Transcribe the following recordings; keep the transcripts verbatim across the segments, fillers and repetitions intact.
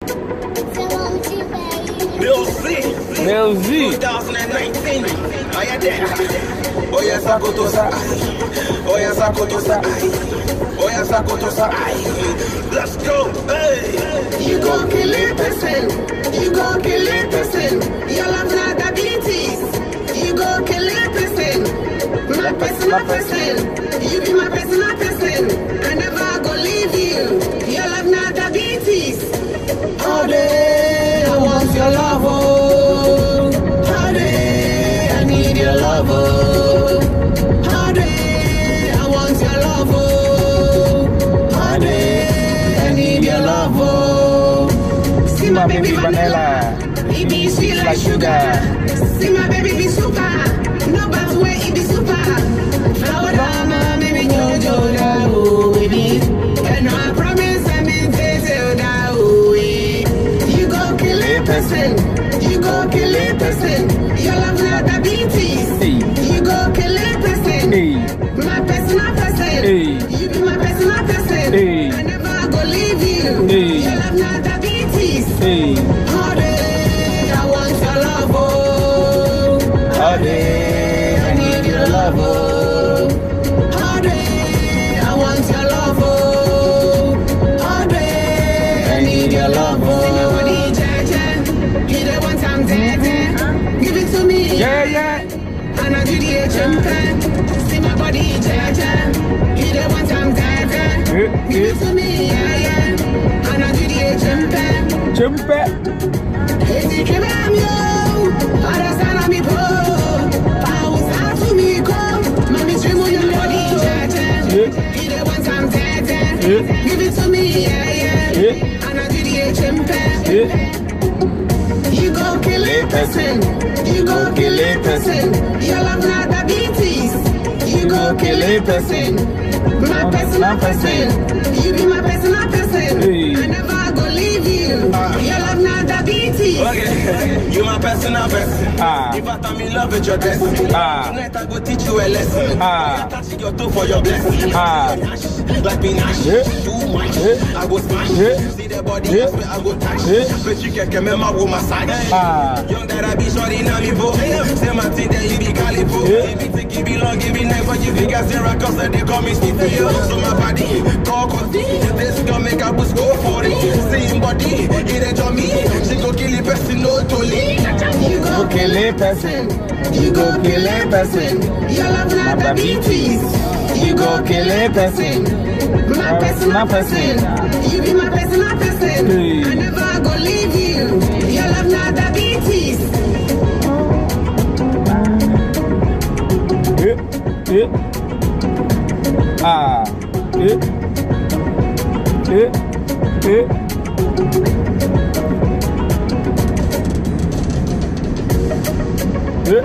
Lil Z. Lil Z. twenty nineteen. Are you there? Oh yes, I go to sa. Oh yes, I go to sa. Oh yes, I go to sa. Let's go. Hey. You go kill a person. You go kill a person. Your love not diabetes. You go kill a person. My personal person. You be my personal person. I never go leave you. Your love not diabetes. All day I want your love. Oh. All day I need your love. Oh. All day I want your love. Oh. All day I need your love. Oh. See my baby vanilla. He be sweet like sugar. See my baby be super. No bad way he be super. Flower down, baby Jojo da oh baby. And I promise I mean tell da oh. You go kill a person. You go kill a person. Your love not diabetes. You go kill a person. My personal person. You be my personal person. I never go leave you. Your love not diabetes. All day I want your love. Oh. All day I need your love. Oh. All day I want your love. Oh. All day I need your love. Oh. See my body, Jaja. You the one time dead. Give it to me. Yeah, yeah. And I do the H M P. See my body, Jaja. You the one time dead. Give it to me. Yeah, yeah. And I do the H M P. Chimpe. Hey, give me yo. Understand me, bro. I was out to me, come. Mommy, dream on your body, Jaja. You the one time dead. Give it to me, yeah, yeah. And I do the H M P. You go kill a person. You go kill a person. Your love not diabetes. You go kill a person. My personal person. You be my personal person. I never go leave you. Your love not diabetes. Okay, you my personal person. Ah. If I am in love with your destiny, Ah. tonight I go teach you a lesson. Ah. I touch your toe for your blessing. Ah. Like me nash, Yeah. too much. Yeah. I go smash. Yeah. See the body, Yeah. I swear I go touch. Yeah. But you can remember with massage. Ah. Young that I be shorty now me bo. Say my thing that you be calipo. Yeah. Give me take, give me long, give me nice, but you figure zero cause they call me Stevie. So my body, talk on this girl make a boost go for it. Same body, it ain't on me. She go kill the person, no totally. You go kill a person. You go kill a person. Your love not diabetes. You go kill a person. My personal person. You be my personal person. I never go leave you. Your love not diabetes. Yeah, yeah. Ah, yeah, yeah, yeah. Yeah.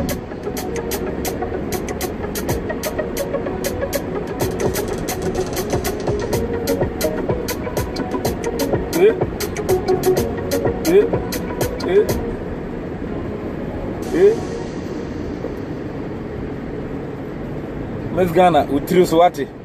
Yeah. Yeah. Yeah. Yeah. Miss Ghana, Utri Swati.